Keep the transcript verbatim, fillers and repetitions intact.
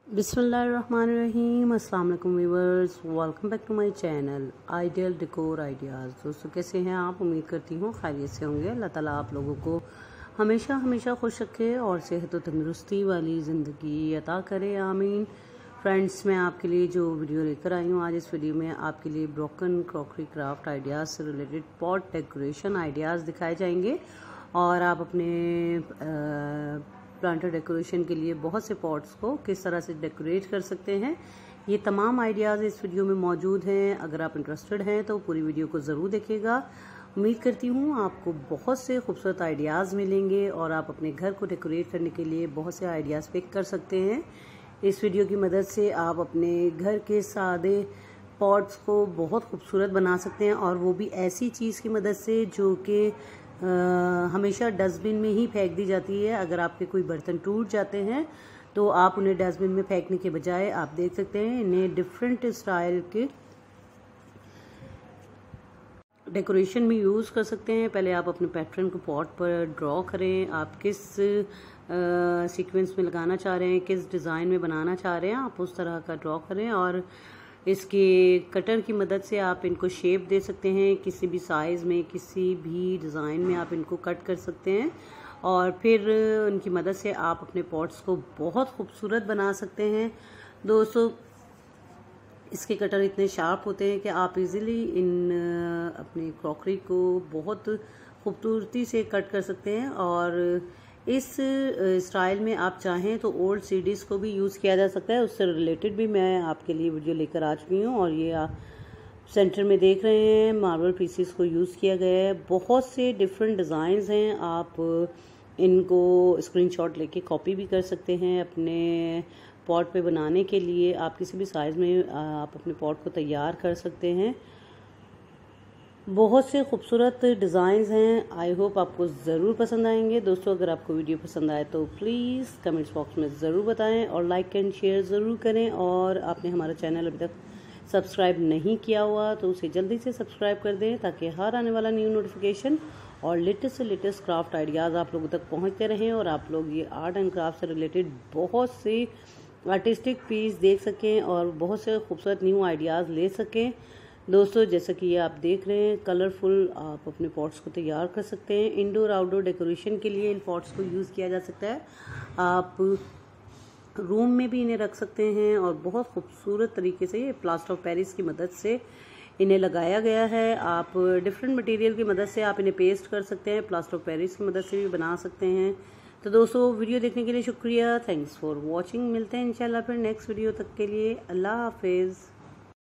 बिस्मिल्लाहिर्रहमानिर्रहीम। अस्सलाम वालेकुम viewers, welcome back to my channel ideal decor ideas. दोस्तों कैसे हैं आप? उम्मीद करती हूँ खैरियत से होंगे। अल्लाह ताला आप लोगों को हमेशा हमेशा खुश रखे और सेहत और तंदुरुस्ती वाली ज़िंदगी अता करे, आमीन। फ्रेंड्स, मैं आपके लिए जो वीडियो लेकर आई हूँ आज, इस वीडियो में आपके लिए ब्रोकन क्रॉकरी क्राफ्ट आइडियाज़ से रिलेटेड पॉट डेकोरेशन आइडियाज़ दिखाए जाएंगे और आप अपने आ, प्लांटर डेकोरेशन के लिए बहुत से पॉट्स को किस तरह से डेकोरेट कर सकते हैं, ये तमाम आइडियाज़ इस वीडियो में मौजूद हैं। अगर आप इंटरेस्टेड हैं तो पूरी वीडियो को ज़रूर देखिएगा। उम्मीद करती हूँ आपको बहुत से खूबसूरत आइडियाज़ मिलेंगे और आप अपने घर को डेकोरेट करने के लिए बहुत से आइडियाज़ पिक कर सकते हैं। इस वीडियो की मदद से आप अपने घर के सादे पॉट्स को बहुत खूबसूरत बना सकते हैं, और वो भी ऐसी चीज़ की मदद से जो कि हमेशा डस्टबिन में ही फेंक दी जाती है। अगर आपके कोई बर्तन टूट जाते हैं तो आप उन्हें डस्टबिन में फेंकने के बजाय आप देख सकते हैं इन्हें डिफरेंट स्टाइल के डेकोरेशन में यूज़ कर सकते हैं। पहले आप अपने पैटर्न को पॉट पर ड्रॉ करें, आप किस सीक्वेंस में लगाना चाह रहे हैं, किस डिज़ाइन में बनाना चाह रहे हैं, आप उस तरह का ड्रॉ करें और इसके कटर की मदद से आप इनको शेप दे सकते हैं। किसी भी साइज़ में, किसी भी डिज़ाइन में आप इनको कट कर सकते हैं और फिर उनकी मदद से आप अपने पॉट्स को बहुत खूबसूरत बना सकते हैं। दोस्तों, इसके कटर इतने शार्प होते हैं कि आप इजीली इन अपनी क्रॉकरी को बहुत खूबसूरती से कट कर सकते हैं, और इस स्टाइल में आप चाहें तो ओल्ड सीडीज़ को भी यूज़ किया जा सकता है। उससे रिलेटेड भी मैं आपके लिए वीडियो लेकर आ चुकी हूँ, और ये आप सेंटर में देख रहे हैं मार्बल पीसीस को यूज़ किया गया है। बहुत से डिफरेंट डिज़ाइंस हैं, आप इनको स्क्रीनशॉट लेके कॉपी भी कर सकते हैं अपने पॉट पे बनाने के लिए। आप किसी भी साइज़ में आप अपने पॉट को तैयार कर सकते हैं। बहुत से खूबसूरत डिज़ाइंस हैं, आई होप आपको ज़रूर पसंद आएंगे। दोस्तों, अगर आपको वीडियो पसंद आए तो प्लीज़ कमेंट्स बॉक्स में ज़रूर बताएं और लाइक एंड शेयर ज़रूर करें। और आपने हमारा चैनल अभी तक सब्सक्राइब नहीं किया हुआ तो उसे जल्दी से सब्सक्राइब कर दें, ताकि हर आने वाला न्यू नोटिफिकेशन और लेटेस्ट से लेटेस्ट क्राफ्ट आइडियाज़ आप लोगों तक पहुँचते रहें और आप लोग ये आर्ट एंड क्राफ्ट से रिलेटेड बहुत से आर्टिस्टिक पीस देख सकें और बहुत से खूबसूरत न्यू आइडियाज़ ले सकें। दोस्तों, जैसा कि ये आप देख रहे हैं कलरफुल आप अपने पॉट्स को तैयार कर सकते हैं। इंडोर आउटडोर डेकोरेशन के लिए इन पॉट्स को यूज़ किया जा सकता है। आप रूम में भी इन्हें रख सकते हैं और बहुत खूबसूरत तरीके से ये प्लास्टर ऑफ पेरिस की मदद से इन्हें लगाया गया है। आप डिफरेंट मटेरियल की मदद से आप इन्हें पेस्ट कर सकते हैं, प्लास्टर ऑफ पेरिस की मदद से भी बना सकते हैं। तो दोस्तों, वीडियो देखने के लिए शुक्रिया, थैंक्स फॉर वॉचिंग। मिलते हैं इंशाल्लाह फिर नेक्स्ट वीडियो तक के लिए। अल्लाह हाफिज़।